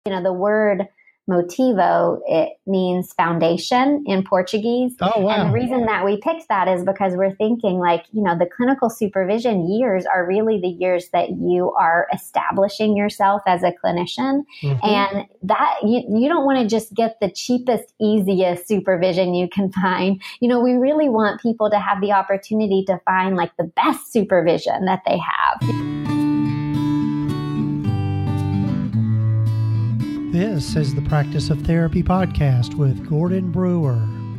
The word Motivo, it means foundation in Portuguese. Oh, wow. And the reason that we picked that is because we're thinking the clinical supervision years are really the years that you are establishing yourself as a clinician. Mm-hmm. And that you don't want to just get the cheapest, easiest supervision you can find. We really want people to have the opportunity to find the best supervision that they have. This is the Practice of Therapy podcast with Gordon Brewer.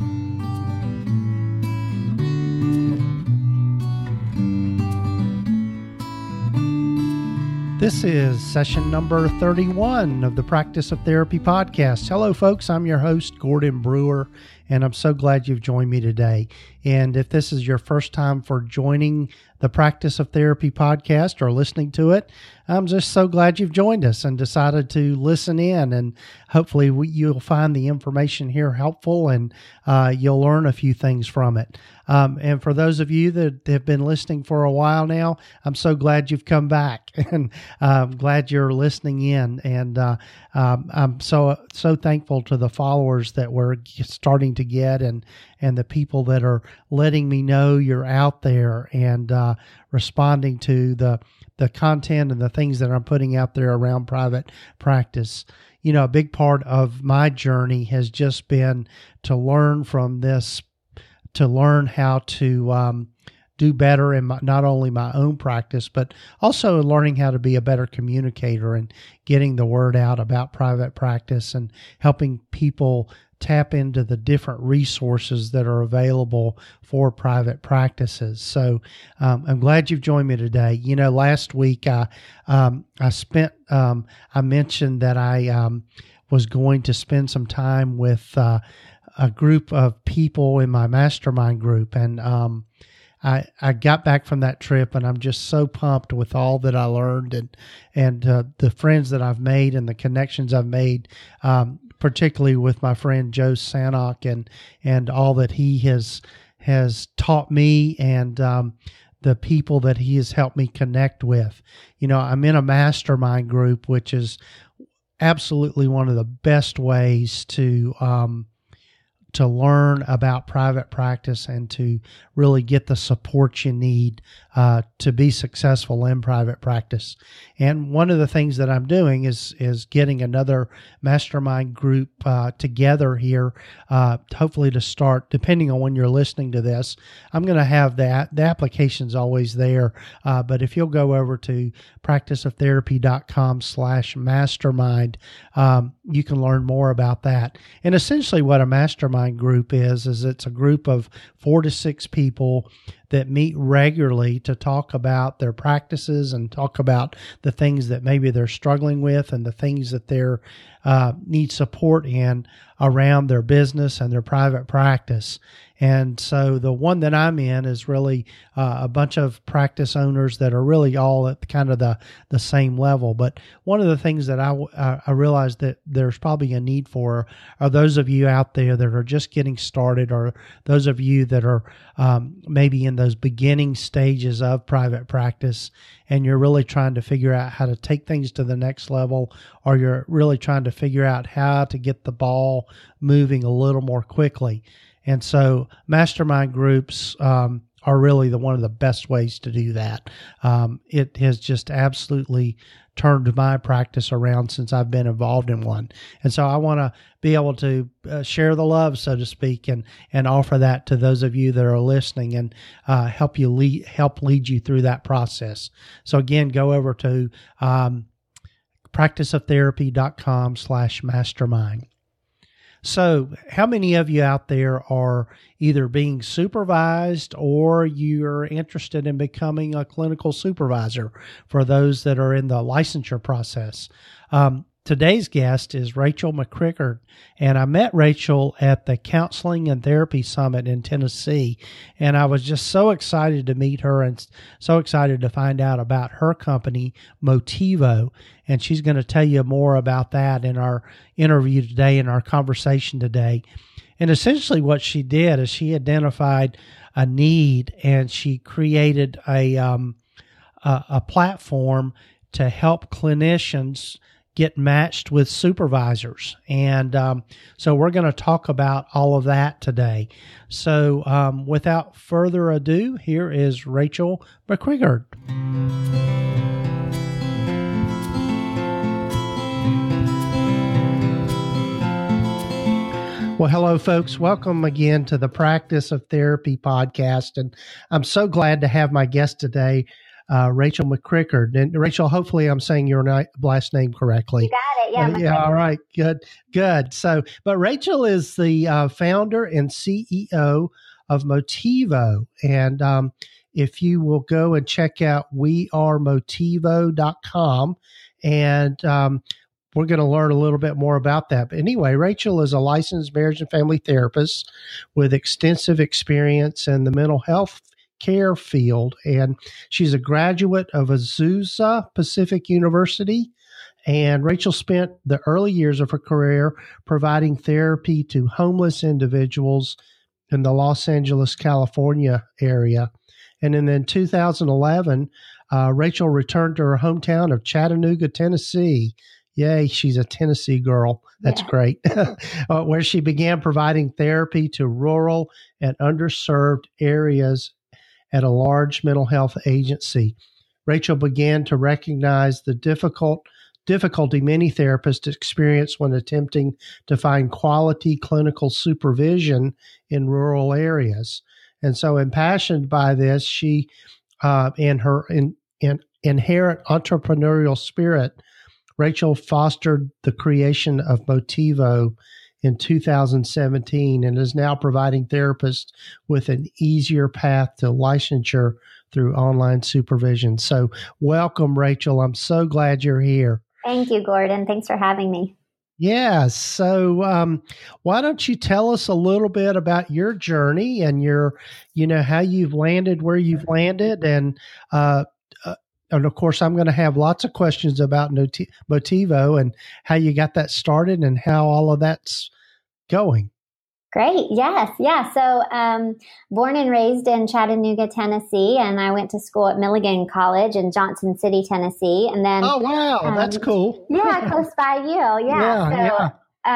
This is session number 31 of the Practice of Therapy podcast. Hello, folks. I'm your host, Gordon Brewer, and I'm so glad you've joined me today. And if this is your first time for joining the Practice of Therapy podcast or listening to it, I'm just so glad you've joined us and decided to listen in. And hopefully you'll find the information here helpful and you'll learn a few things from it. And for those of you that have been listening for a while now, I'm so glad you've come back and I'm glad you're listening in. And I'm so thankful to the followers that we're starting to get and the people that are letting me know you're out there and responding to the content and the things that I'm putting out there around private practice. A big part of my journey has just been to learn from this, to learn how to do better in not only my own practice, but also learning how to be a better communicator and getting the word out about private practice and helping people tap into the different resources that are available for private practices. So I'm glad you've joined me today. Last week I mentioned that I was going to spend some time with a group of people in my mastermind group, and I got back from that trip, and I'm just so pumped with all that I learned and the friends that I've made and the connections I've made, particularly with my friend Joe Sanok and all that he has taught me and the people that he has helped me connect with. I'm in a mastermind group, which is absolutely one of the best ways to learn about private practice and to really get the support you need to be successful in private practice. And one of the things that I'm doing is getting another mastermind group together here, hopefully to start, depending on when you're listening to this. I'm going to have that. The application's always there, but if you'll go over to practiceoftherapy.com/mastermind, you can learn more about that. And essentially what a mastermind group is it's a group of 4 to 6 people that meet regularly to talk about their practices and talk about the things that maybe they're struggling with and the things that they're need support in around their business and their private practice. And so the one that I'm in is really a bunch of practice owners that are really all at kind of the same level. But one of the things that I realized that there's probably a need for are those of you out there that are just getting started, or those of you that are maybe in those beginning stages of private practice, and you're really trying to figure out how to take things to the next level, or you're really trying to figure out how to get the ball moving a little more quickly. And so mastermind groups are really one of the best ways to do that. It has just absolutely turned my practice around since I've been involved in one. And so I want to be able to share the love, so to speak, and offer that to those of you that are listening and help lead you through that process. So again, go over to practiceoftherapy.com/mastermind. So how many of you out there are either being supervised or you're interested in becoming a clinical supervisor for those that are in the licensure process? Today's guest is Rachel McCrickard, and I met Rachel at the Counseling and Therapy Summit in Tennessee, and I was just so excited to meet her and so excited to find out about her company, Motivo, and she's going to tell you more about that in our interview today, in our conversation today. And essentially what she did is she identified a need, and she created a platform to help clinicians get matched with supervisors. And so we're going to talk about all of that today. So without further ado, here is Rachel McCriggard. Well, hello, folks. Welcome again to the Practice of Therapy podcast. And I'm so glad to have my guest today, Rachel McCriggard. And Rachel, hopefully I'm saying your last name correctly. You got it. Yeah. Yeah. All right. Good. So, but Rachel is the founder and CEO of Motivo. And if you will go and check out wearemotivo.com, and we're going to learn a little bit more about that. But anyway, Rachel is a licensed marriage and family therapist with extensive experience in the mental health care field. And she's a graduate of Azusa Pacific University. And Rachel spent the early years of her career providing therapy to homeless individuals in the Los Angeles, California area. And then 2011, Rachel returned to her hometown of Chattanooga, Tennessee. Yay, she's a Tennessee girl. That's great. Where she began providing therapy to rural and underserved areas at a large mental health agency. Rachel began to recognize the difficulty many therapists experience when attempting to find quality clinical supervision in rural areas. And so, impassioned by this, she and her inherent entrepreneurial spirit, Rachel fostered the creation of Motivo in 2017 and is now providing therapists with an easier path to licensure through online supervision. So welcome, Rachel. I'm so glad you're here. Thank you, Gordon. Thanks for having me. Yeah. So why don't you tell us a little bit about your journey and how you've landed where you've landed, and of course, I'm going to have lots of questions about Motivo and how you got that started and how all of that's going. Great. Yes. Yeah. So born and raised in Chattanooga, Tennessee, and I went to school at Milligan College in Johnson City, Tennessee. And then, oh, wow. That's cool. Yeah. Close by you. Yeah.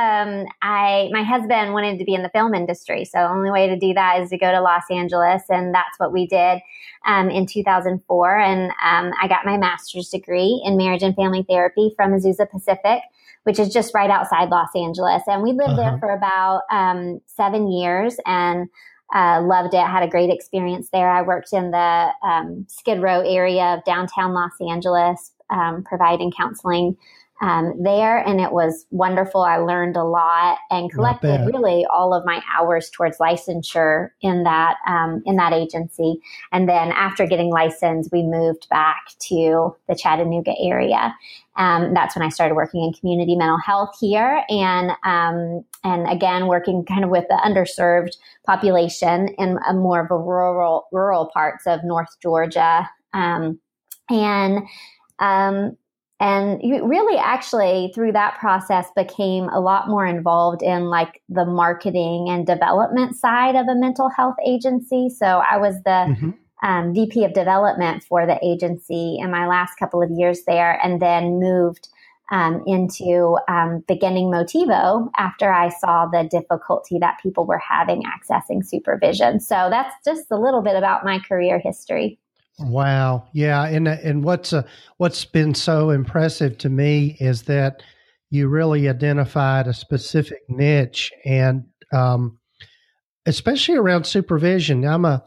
My husband wanted to be in the film industry. So the only way to do that is to go to Los Angeles. And that's what we did in 2004. And I got my master's degree in marriage and family therapy from Azusa Pacific, which is just right outside Los Angeles. And we lived there for about 7 years and loved it. Had a great experience there. I worked in the Skid Row area of downtown Los Angeles, providing counseling there, and it was wonderful. I learned a lot and collected really all of my hours towards licensure in that agency. And then after getting licensed, we moved back to the Chattanooga area. That's when I started working in community mental health here, and again working kind of with the underserved population in a more of a rural parts of North Georgia, and really actually through that process became a lot more involved in like the marketing and development side of a mental health agency. So I was the VP of development for the agency in my last couple of years there, and then moved into beginning Motivo after I saw the difficulty that people were having accessing supervision. So that's just a little bit about my career history. Wow. Yeah. And what's been so impressive to me is that you really identified a specific niche, and especially around supervision.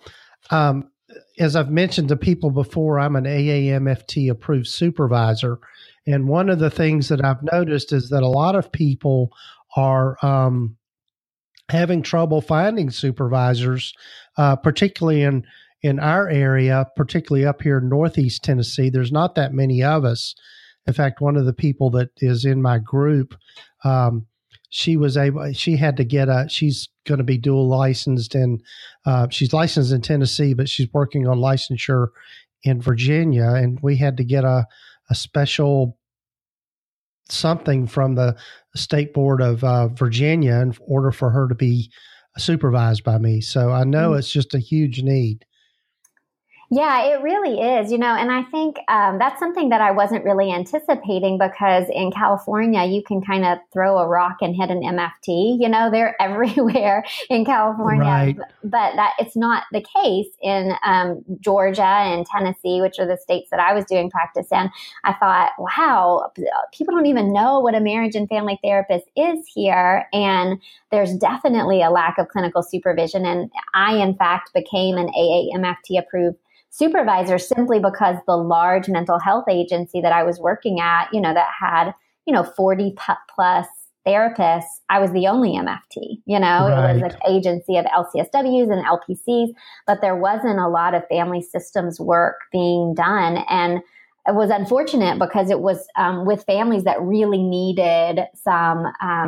As I've mentioned to people before, I'm an AAMFT approved supervisor. And one of the things that I've noticed is that a lot of people are having trouble finding supervisors, particularly in our area, particularly up here in Northeast Tennessee. There's not that many of us. In fact, one of the people that is in my group, she's going to be dual licensed, and she's licensed in Tennessee, but she's working on licensure in Virginia. And we had to get a special something from the State Board of Virginia in order for her to be supervised by me. So I know it's just a huge need. Yeah, it really is, and I think that's something that I wasn't really anticipating because in California, you can kind of throw a rock and hit an MFT. They're everywhere in California, Right. but that it's not the case in Georgia and Tennessee, which are the states that I was doing practice in. I thought, wow, people don't even know what a marriage and family therapist is here. And there's definitely a lack of clinical supervision. And I, in fact, became an AAMFT approved supervisor simply because the large mental health agency that I was working at, that had, 40 plus therapists, I was the only MFT, Right. It was an agency of LCSWs and LPCs, but there wasn't a lot of family systems work being done. And it was unfortunate because it was with families that really needed some,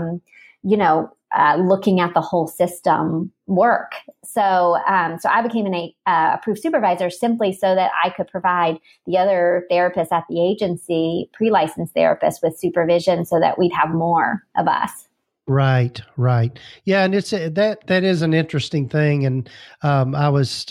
looking at the whole system work. So I became an approved supervisor simply so that I could provide the other therapists at the agency, pre-licensed therapists, with supervision so that we'd have more of us. Right. Yeah. And it's that is an interesting thing. And I was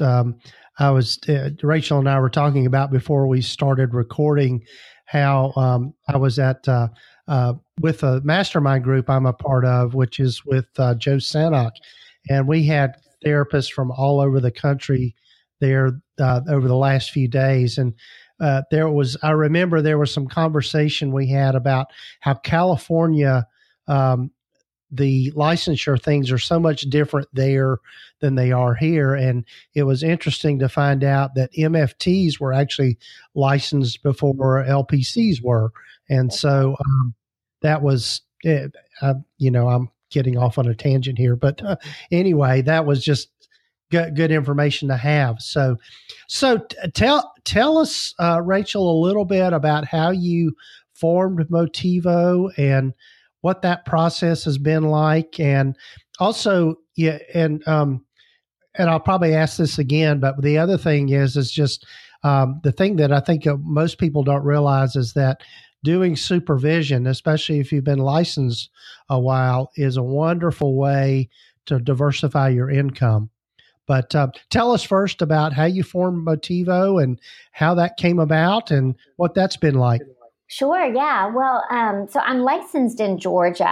Rachel and I were talking about before we started recording how I was at with a mastermind group I'm a part of, which is with Joe Sanok. And we had therapists from all over the country there over the last few days. And I remember there was some conversation we had about how California, the licensure things are so much different there than they are here. And it was interesting to find out that MFTs were actually licensed before LPCs were. And so that was, I'm getting off on a tangent here, but anyway, that was just good information to have. So tell us, Rachel, a little bit about how you formed Motivo and what that process has been like. And also, and I'll probably ask this again, but the other thing is just the thing that I think most people don't realize is that doing supervision, especially if you've been licensed a while, is a wonderful way to diversify your income. But tell us first about how you formed Motivo and how that came about and what that's been like. Sure. Yeah. Well, so I'm licensed in Georgia.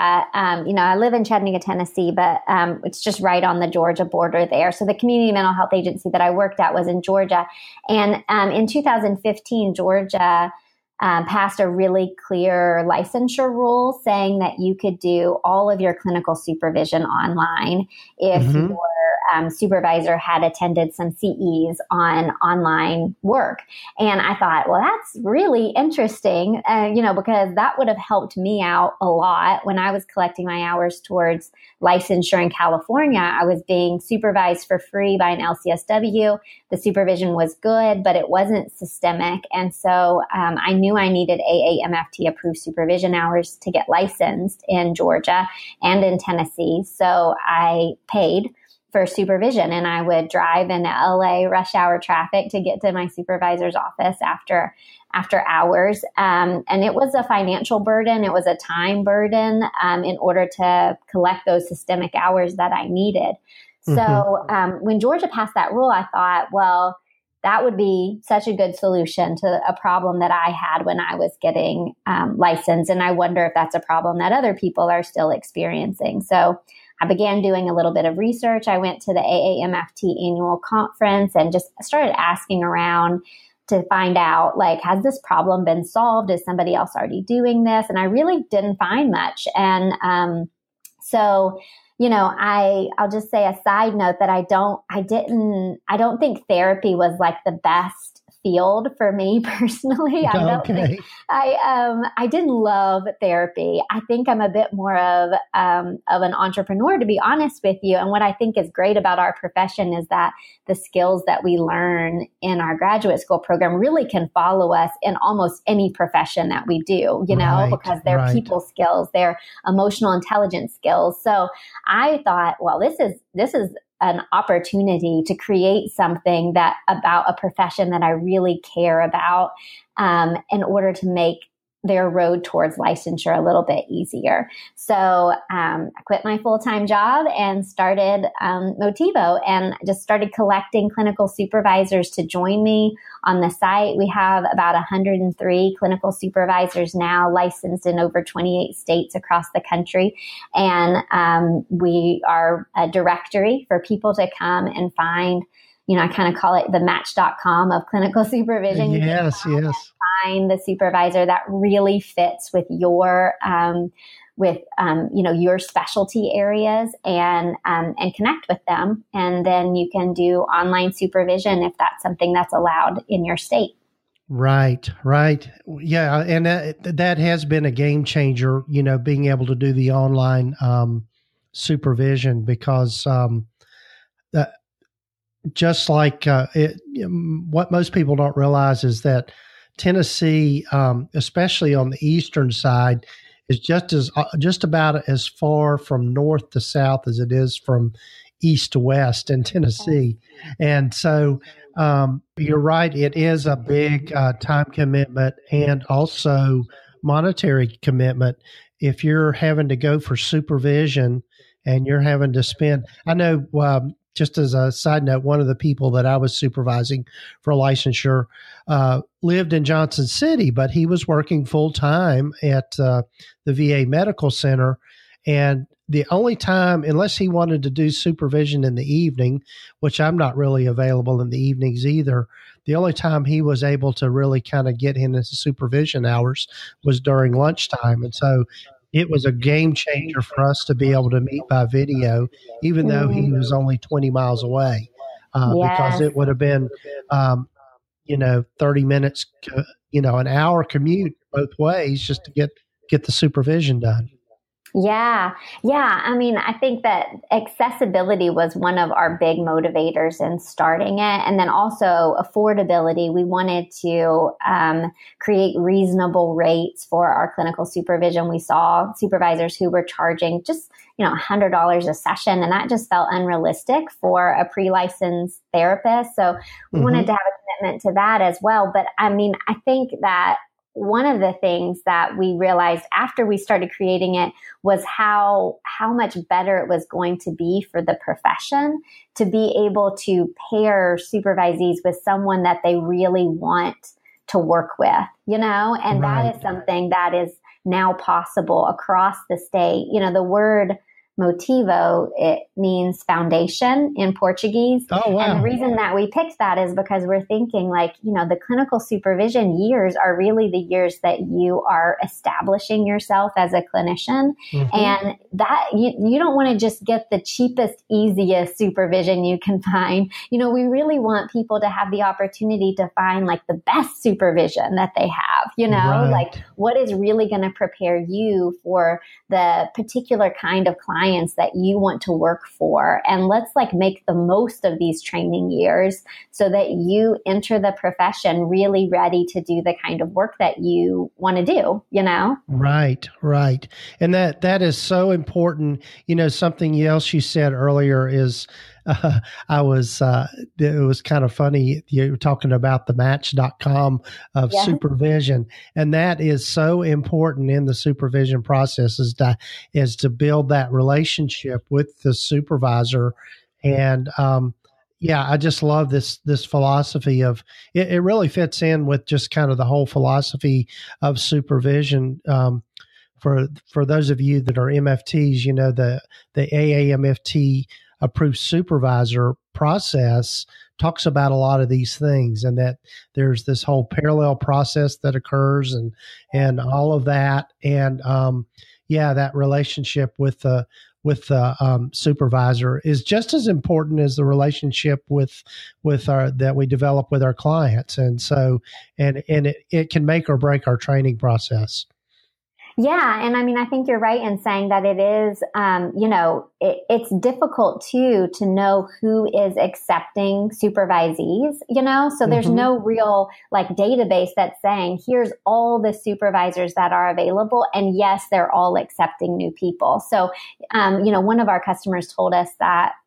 I live in Chattanooga, Tennessee, but it's just right on the Georgia border there. So the community mental health agency that I worked at was in Georgia. And in 2015, Georgia passed a really clear licensure rule saying that you could do all of your clinical supervision online if your supervisor had attended some CEs on online work. And I thought, well, that's really interesting, because that would have helped me out a lot when I was collecting my hours towards licensure in California. I was being supervised for free by an LCSW. The supervision was good, but it wasn't systemic. And so I knew I needed AAMFT approved supervision hours to get licensed in Georgia and in Tennessee. So I paid for supervision, and I would drive in LA rush hour traffic to get to my supervisor's office after hours. And it was a financial burden. It was a time burden in order to collect those systemic hours that I needed. So when Georgia passed that rule, I thought, well, that would be such a good solution to a problem that I had when I was getting licensed. And I wonder if that's a problem that other people are still experiencing. So I began doing a little bit of research. I went to the AAMFT annual conference and just started asking around to find out, has this problem been solved? Is somebody else already doing this? And I really didn't find much. And so, I'll just say a side note that I don't think therapy was the best field for me personally. I didn't love therapy. I think I'm a bit more of an entrepreneur, to be honest with you. And what I think is great about our profession is that the skills that we learn in our graduate school program really can follow us in almost any profession that we do, because they're people skills, they're emotional intelligence skills. So I thought, well, this is an opportunity to create something about a profession that I really care about, in order to make their road towards licensure a little bit easier. So I quit my full-time job and started Motivo, and just started collecting clinical supervisors to join me on the site. We have about 103 clinical supervisors now licensed in over 28 states across the country. And we are a directory for people to come and find. I kind of call it the Match.com of clinical supervision. Yes. Find the supervisor that really fits with your your specialty areas, and connect with them, and then you can do online supervision if that's something that's allowed in your state. Right. Yeah, and that has been a game changer. Being able to do the online supervision, because just like what most people don't realize is that Tennessee, especially on the eastern side, is just about as far from north to south as it is from east to west in Tennessee. And so you're right, it is a big time commitment and also monetary commitment. If you're having to go for supervision and you're having to spend, I know, just as a side note, one of the people that I was supervising for licensure lived in Johnson City, but he was working full time at the VA Medical Center. And the only time, unless he wanted to do supervision in the evening, which I'm not really available in the evenings either, the only time he was able to really kind of get into supervision hours was during lunchtime. And so it was a game changer for us to be able to meet by video, even though he was only 20 miles away, because it would have been, 30 minutes, an hour commute both ways just to get the supervision done. Yeah. I mean, I think that accessibility was one of our big motivators in starting it. And then also affordability. We wanted to create reasonable rates for our clinical supervision. We saw supervisors who were charging just, $100 a session, and that just felt unrealistic for a pre-licensed therapist. So we wanted to have a commitment to that as well. But I mean, I think that one of the things that we realized after we started creating it was how much better it was going to be for the profession to be able to pair supervisees with someone that they really want to work with, and that is something that is now possible across the state. The word Motivo, it means foundation in Portuguese. Oh, wow. And the reason that we picked that is because we're thinking the clinical supervision years are really the years that you are establishing yourself as a clinician. And that you don't want to just get the cheapest, easiest supervision you can find. We really want people to have the opportunity to find the best supervision that they have, Right. What is really going to prepare you for the particular kind of client that you want to work for. And let's make the most of these training years so that you enter the profession really ready to do the kind of work that you want to do, Right. And that is so important. Something else you said earlier is, it was kind of funny. You were talking about the Match.com of supervision. And that is so important in the supervision process is to build that relationship with the supervisor. And, I just love this philosophy of it really fits in with just kind of the whole philosophy of supervision. For those of you that are MFTs, the AAMFT approved supervisor process talks about a lot of these things, and that there's this whole parallel process that occurs and all of that. And, that relationship with the supervisor is just as important as the relationship with that we develop with our clients. And so, and it can make or break our training process. Yeah. And I mean, I think you're right in saying that it is, it's difficult too to know who is accepting supervisees, so there's no real database that's saying here's all the supervisors that are available. And yes, they're all accepting new people. So, one of our customers told us that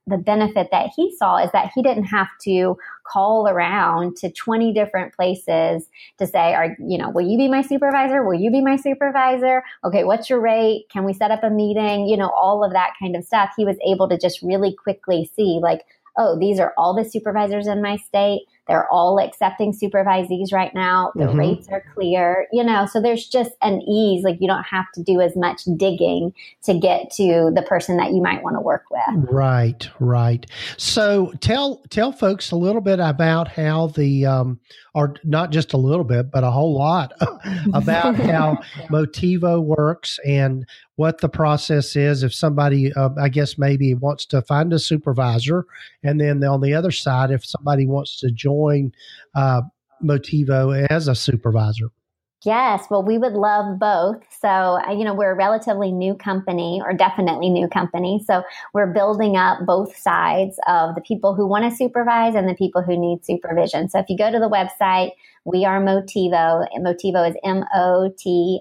the benefit that he saw is that he didn't have to call around to 20 different places to say, will you be my supervisor? Will you be my supervisor? Okay, what's your rate? Can we set up a meeting? All of that kind of stuff. He was able to just really quickly see like, oh, these are all the supervisors in my state. They're all accepting supervisees right now. The rates are clear, so there's just an ease. Like you don't have to do as much digging to get to the person that you might want to work with. Right. So tell folks a little bit about how or not just a little bit, but a whole lot about how Motivo works and what the process is if somebody, I guess maybe wants to find a supervisor. And then on the other side, if somebody wants to join Motivo as a supervisor. Yes. Well, we would love both. So, we're a relatively new company, or definitely new company. So we're building up both sides of the people who want to supervise and the people who need supervision. So if you go to the website, we are Motivo. Motivo is Motivo.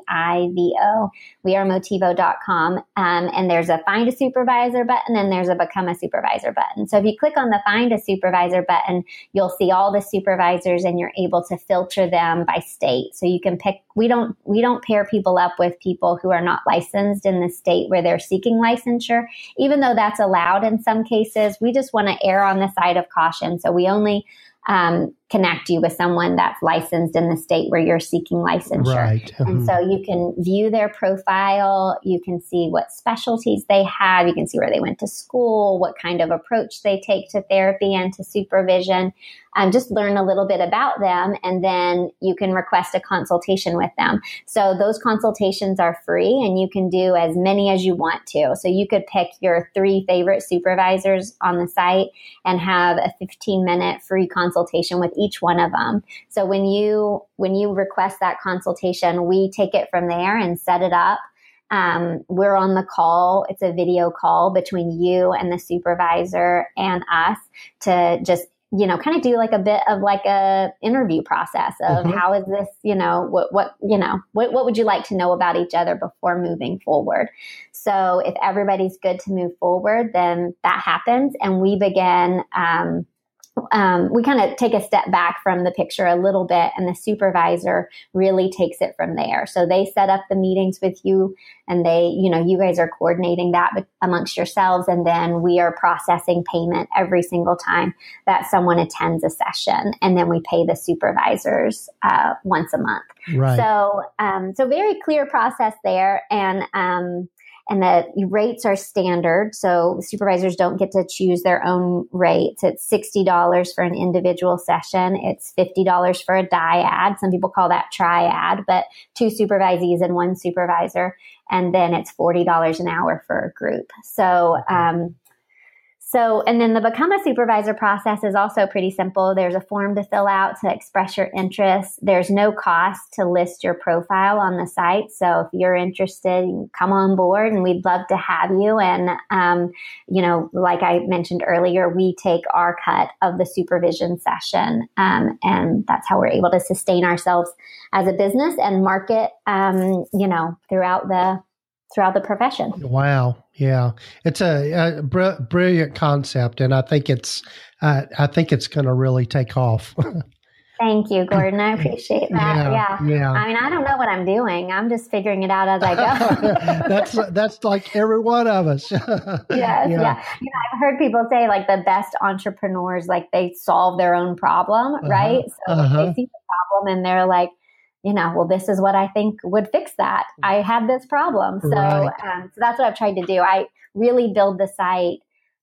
We are Motivo.com. And there's a Find a Supervisor button and there's a Become a Supervisor button. So if you click on the Find a Supervisor button, you'll see all the supervisors and you're able to filter them by state. So you can pick, we don't pair people up with people who are not licensed in the state where they're seeking licensure, even though that's allowed in some cases. We just want to err on the side of caution. So we only connect you with someone that's licensed in the state where you're seeking licensure. Right. And so you can view their profile. You can see what specialties they have. You can see where they went to school, what kind of approach they take to therapy and to supervision. Just learn a little bit about them, and then you can request a consultation with them. So those consultations are free, and you can do as many as you want to. So you could pick your 3 favorite supervisors on the site and have a 15-minute free consultation with each one of them. So when you request that consultation, we take it from there and set it up. We're on the call. It's a video call between you and the supervisor and us to just kind of do like a bit of like a interview process of how is this, what would you like to know about each other before moving forward? So if everybody's good to move forward, then that happens. And we begin, we kind of take a step back from the picture a little bit, and the supervisor really takes it from there. So they set up the meetings with you, and you guys are coordinating that amongst yourselves. And then we are processing payment every single time that someone attends a session. And then we pay the supervisors once a month. Right. So very clear process there. And the rates are standard. So supervisors don't get to choose their own rates. It's $60 for an individual session. It's $50 for a dyad. Some people call that triad, but 2 supervisees and 1 supervisor. And then it's $40 an hour for a group. And then the Become a Supervisor process is also pretty simple. There's a form to fill out to express your interest. There's no cost to list your profile on the site. So if you're interested, you can come on board, and we'd love to have you. And, like I mentioned earlier, we take our cut of the supervision session. And that's how we're able to sustain ourselves as a business and market, throughout the profession. Wow. Yeah. It's a brilliant concept. And I think it's going to really take off. Thank you, Gordon. I appreciate that. Yeah. I mean, I don't know what I'm doing. I'm just figuring it out as I go. That's like every one of us. Yeah. I've heard people say like the best entrepreneurs, like they solve their own problem, right? So they see the problem and they're like, well, this is what I think would fix that. I had this problem. So, so that's what I've tried to do. I really build the site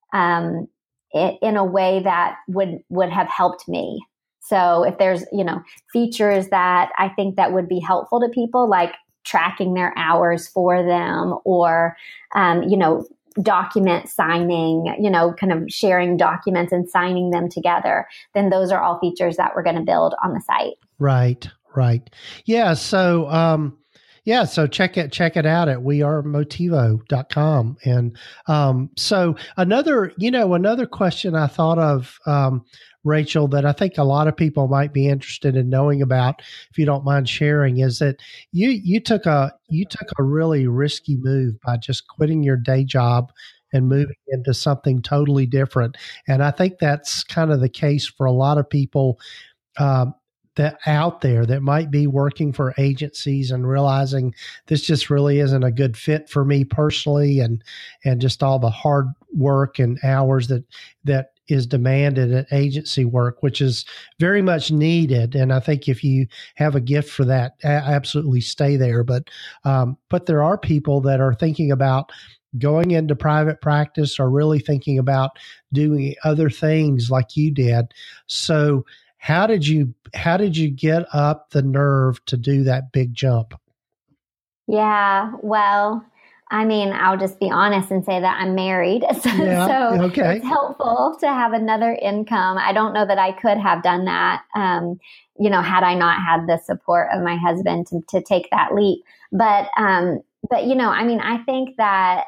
in a way that would have helped me. So if there's, features that I think that would be helpful to people, like tracking their hours for them, or, document signing, kind of sharing documents and signing them together, then those are all features that we're going to build on the site. Right. Yeah. So, so check it out at wearemotivo.com. And, so another question I thought of, Rachel, that I think a lot of people might be interested in knowing about, if you don't mind sharing, is that you took a really risky move by just quitting your day job and moving into something totally different. And I think that's kind of the case for a lot of people that out there that might be working for agencies and realizing this just really isn't a good fit for me personally, and just all the hard work and hours that is demanded at agency work, which is very much needed. And I think if you have a gift for that, absolutely stay there. But there are people that are thinking about going into private practice or really thinking about doing other things like you did. So how did you get up the nerve to do that big jump? Yeah, well, I mean, I'll just be honest and say that I'm married. So okay. It's helpful to have another income. I don't know that I could have done that, had I not had the support of my husband to take that leap. But I think that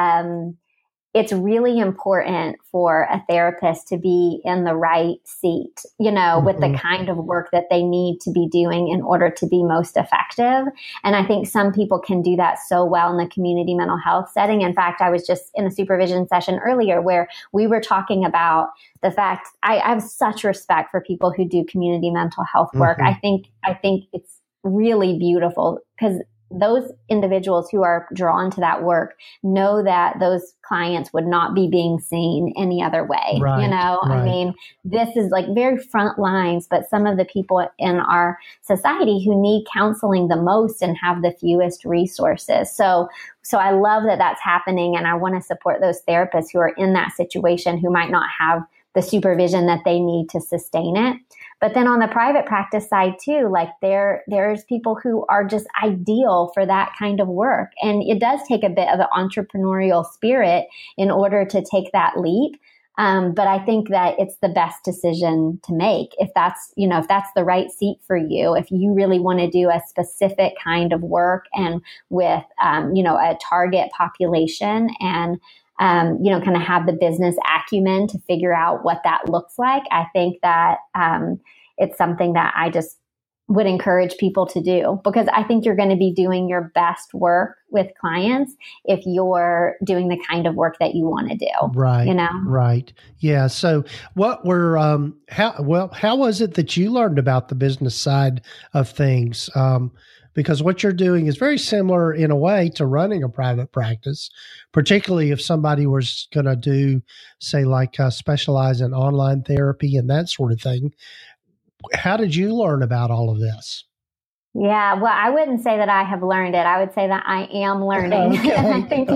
it's really important for a therapist to be in the right seat, with the kind of work that they need to be doing in order to be most effective. And I think some people can do that so well in the community mental health setting. In fact, I was just in a supervision session earlier where we were talking about the fact I have such respect for people who do community mental health work. I think it's really beautiful because those individuals who are drawn to that work know that those clients would not be being seen any other way. Right. I mean, this is like very front lines, but some of the people in our society who need counseling the most and have the fewest resources. So I love that that's happening. And I want to support those therapists who are in that situation who might not have the supervision that they need to sustain it. But then on the private practice side too, like there's people who are just ideal for that kind of work. And it does take a bit of an entrepreneurial spirit in order to take that leap. But I think that it's the best decision to make if that's the right seat for you, if you really want to do a specific kind of work and with, a target population and kind of have the business acumen to figure out what that looks like. I think that it's something that I just would encourage people to do, because I think you're going to be doing your best work with clients if you're doing the kind of work that you want to do. Right. Right. Yeah. So what were, how was it that you learned about the business side of things? Because what you're doing is very similar in a way to running a private practice, particularly if somebody was going to do, say, like specialize in online therapy and that sort of thing. How did you learn about all of this? Yeah, well, I wouldn't say that I have learned it. I would say that I am learning. Okay. I think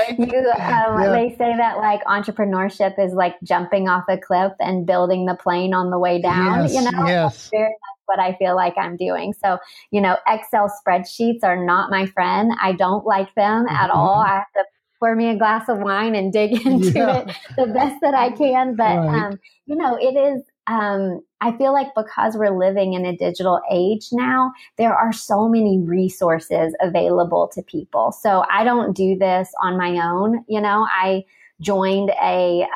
they say that like entrepreneurship is like jumping off a cliff and building the plane on the way down. Yes. That's very much what I feel like I'm doing. So, Excel spreadsheets are not my friend. I don't like them at all. I have to pour me a glass of wine and dig into it the best that I can. But, it is, I feel like because we're living in a digital age now, there are so many resources available to people. So I don't do this on my own. I joined a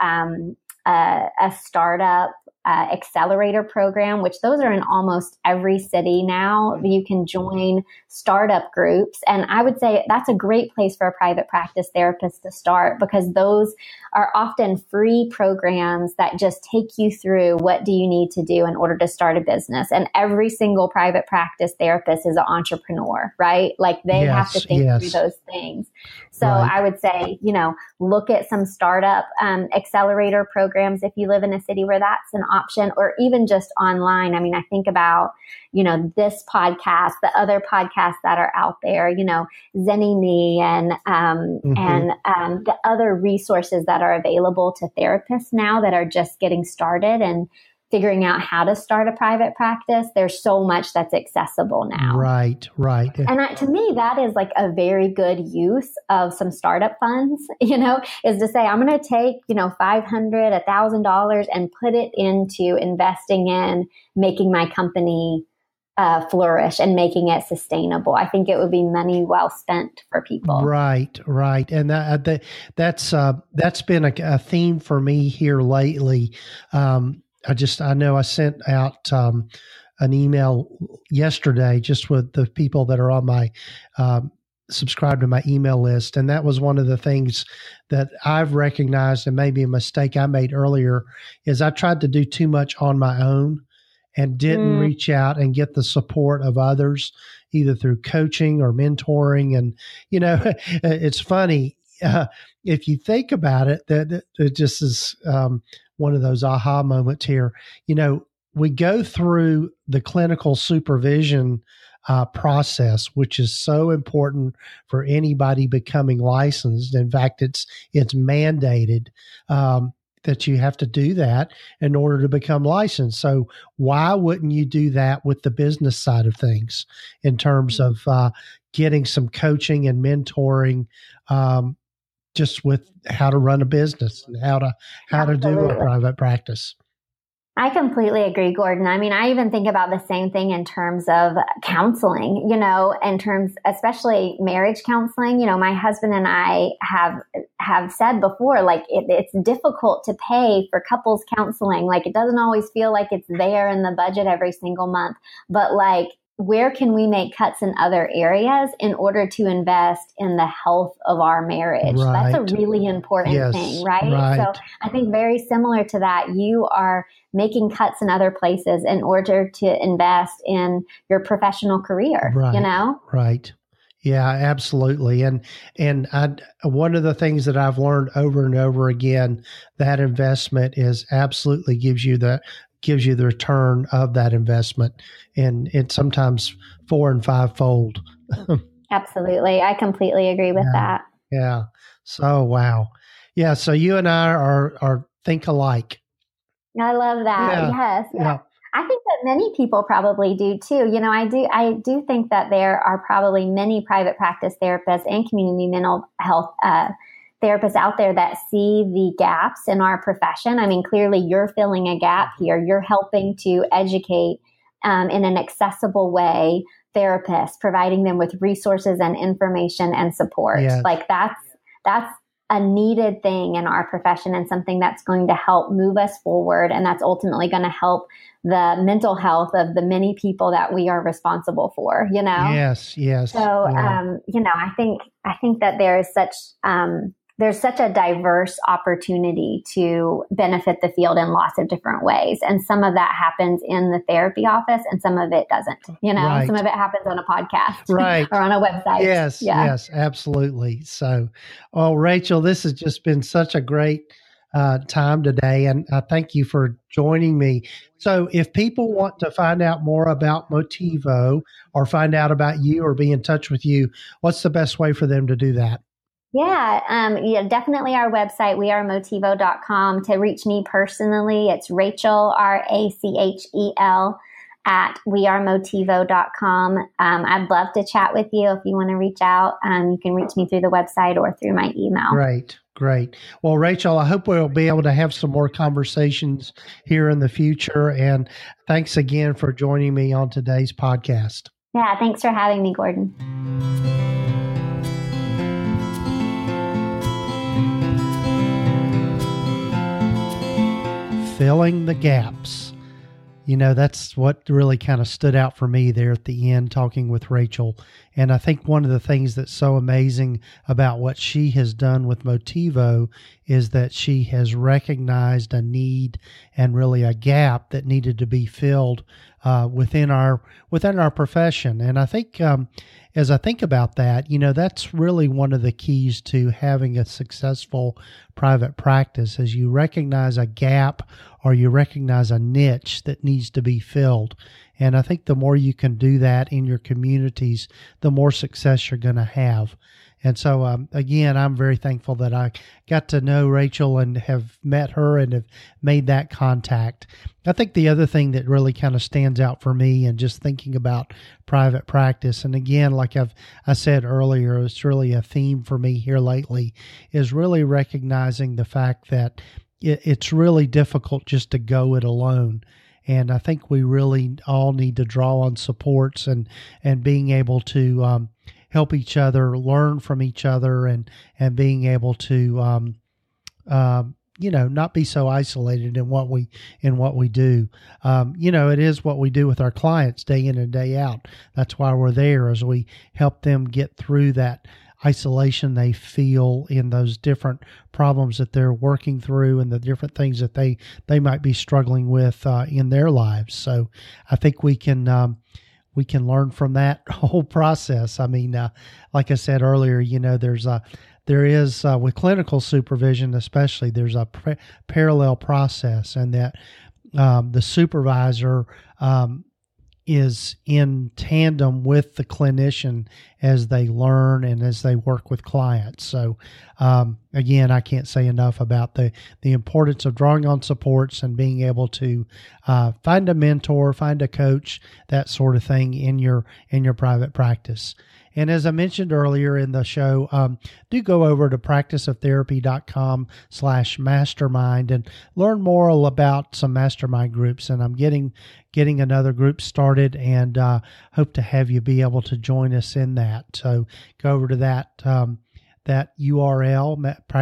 startup accelerator program, which those are in almost every city now. You can join startup groups. And I would say that's a great place for a private practice therapist to start, because those are often free programs that just take you through what do you need to do in order to start a business. And every single private practice therapist is an entrepreneur, right? Like they have to think through those things. So I would say, look at some startup accelerator programs if you live in a city where that's an option, or even just online. I mean, I think about, this podcast, the other podcasts that are out there, Zenny and the other resources that are available to therapists now that are just getting started and figuring out how to start a private practice. There's so much that's accessible now. Right. And to me, that is like a very good use of some startup funds, is to say, I'm going to take, $500, $1,000 and put it into investing in making my company flourish and making it sustainable. I think it would be money well spent for people. Right. And that's been a theme for me here lately. I know I sent out an email yesterday just with the people that are on my subscribe to my email list. And that was one of the things that I've recognized, and maybe a mistake I made earlier, is I tried to do too much on my own and didn't reach out and get the support of others, either through coaching or mentoring. And, it's funny, if you think about it, that it just is one of those aha moments here. We go through the clinical supervision process, which is so important for anybody becoming licensed. In fact, it's mandated that you have to do that in order to become licensed. So why wouldn't you do that with the business side of things in terms of getting some coaching and mentoring, just with how to run a business and how to do a private practice? I completely agree, Gordon. I mean, I even think about the same thing in terms of counseling, in terms, especially marriage counseling. My husband and I have said before, like it's difficult to pay for couples counseling. Like it doesn't always feel like it's there in the budget every single month, but like, where can we make cuts in other areas in order to invest in the health of our marriage? Right. That's a really important thing, right? So I think very similar to that, you are making cuts in other places in order to invest in your professional career, Right. Yeah, absolutely. And one of the things that I've learned over and over again, that investment is absolutely gives you the return of that investment, and it's sometimes 4 and 5-fold. Absolutely. I completely agree with that. Yeah. So, wow. Yeah. So you and I are think alike. I love that. Yeah. Yes. Yeah. I think that many people probably do too. I do think that there are probably many private practice therapists and community mental health therapists out there that see the gaps in our profession. I mean, clearly you're filling a gap here. You're helping to educate in an accessible way therapists, providing them with resources and information and support. Yes. Like that's a needed thing in our profession and something that's going to help move us forward. And that's ultimately going to help the mental health of the many people that we are responsible for, Yes. So, I think that there's such a diverse opportunity to benefit the field in lots of different ways. And some of that happens in the therapy office and some of it doesn't, Right. Some of it happens on a podcast right. or on a website. Yes, absolutely. So, Rachel, this has just been such a great time today. And I thank you for joining me. So if people want to find out more about Motivo or find out about you or be in touch with you, what's the best way for them to do that? Yeah, definitely our website, wearemotivo.com. To reach me personally, it's Rachel, Rachel, at wearemotivo.com. I'd love to chat with you if you want to reach out. You can reach me through the website or through my email. Great. Well, Rachel, I hope we'll be able to have some more conversations here in the future. And thanks again for joining me on today's podcast. Yeah, thanks for having me, Gordon. Filling the gaps. That's what really kind of stood out for me there at the end, talking with Rachel. And I think one of the things that's so amazing about what she has done with Motivo is that she has recognized a need and really a gap that needed to be filled within our profession. And I think as I think about that, that's really one of the keys to having a successful private practice, is you recognize a gap or you recognize a niche that needs to be filled. And I think the more you can do that in your communities, the more success you're going to have. And so, again, I'm very thankful that I got to know Rachel and have met her and have made that contact. I think the other thing that really kind of stands out for me and just thinking about private practice, and again, like I said earlier, it's really a theme for me here lately, is really recognizing the fact that it's really difficult just to go it alone. And I think we really all need to draw on supports and being able to help each other, learn from each other, and being able to not be so isolated in what we do. It is what we do with our clients day in and day out. That's why we're there, as we help them get through that isolation they feel in those different problems that they're working through and the different things that they might be struggling with in their lives. So I think we can learn from that whole process. I mean, like I said earlier, there is with clinical supervision, especially, there's a parallel process, and that the supervisor is in tandem with the clinician as they learn and as they work with clients. So again, I can't say enough about the importance of drawing on supports and being able to find a mentor, find a coach, that sort of thing in your private practice. And as I mentioned earlier in the show, do go over to practiceoftherapy.com/mastermind and learn more about some mastermind groups. And I'm getting another group started, and hope to have you be able to join us in that. So go over to that URL,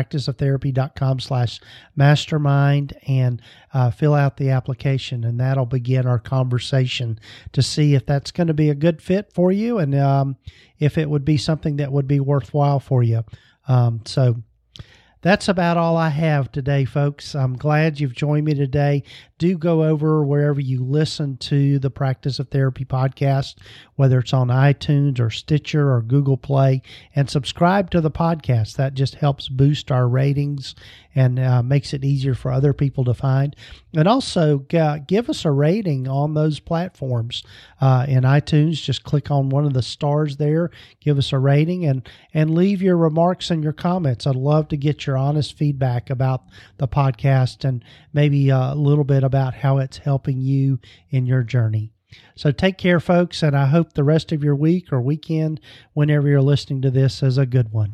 practiceoftherapy.com/mastermind, and fill out the application, and that'll begin our conversation to see if that's going to be a good fit for you, and if it would be something that would be worthwhile for you. So that's about all I have today, folks. I'm glad you've joined me today. Do go over wherever you listen to the Practice of Therapy podcast, whether it's on iTunes or Stitcher or Google Play, and subscribe to the podcast. That just helps boost our ratings and makes it easier for other people to find. And also give us a rating on those platforms. In iTunes, just click on one of the stars there, give us a rating, and leave your remarks and your comments. I'd love to get your honest feedback about the podcast and maybe a little bit about how it's helping you in your journey. So take care, folks, and I hope the rest of your week or weekend, whenever you're listening to this, is a good one.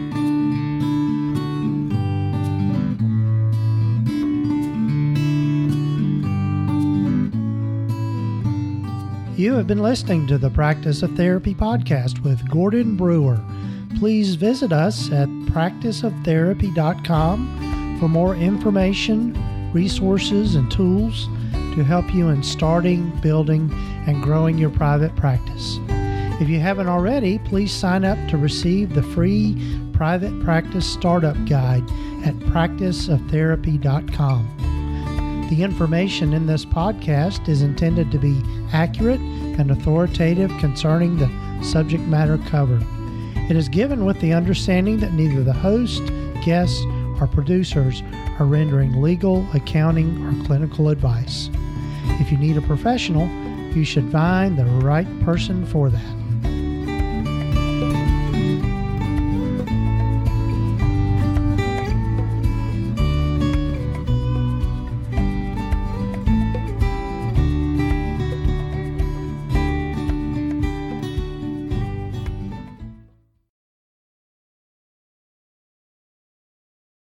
You have been listening to the Practice of Therapy podcast with Gordon Brewer. Please visit us at practiceoftherapy.com for more information, resources, and tools to help you in starting, building, and growing your private practice. If you haven't already, please sign up to receive the free private practice startup guide at practiceoftherapy.com. The information in this podcast is intended to be accurate and authoritative concerning the subject matter covered. It is given with the understanding that neither the host, guests, or producers are rendering legal, accounting, or clinical advice. If you need a professional, you should find the right person for that.